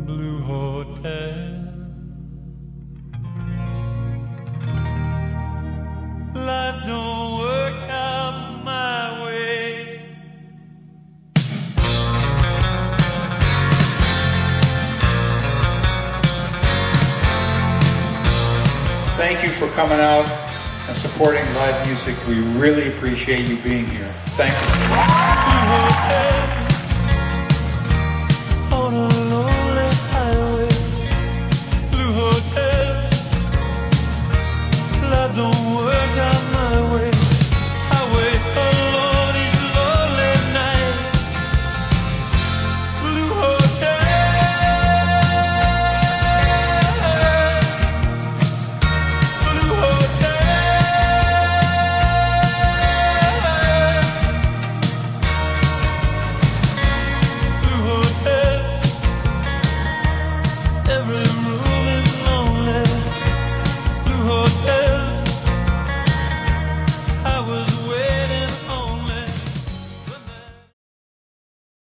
Blue Hotel. Life don't work out my way. Thank you for coming out and supporting live music. We really appreciate you being here. Thank you.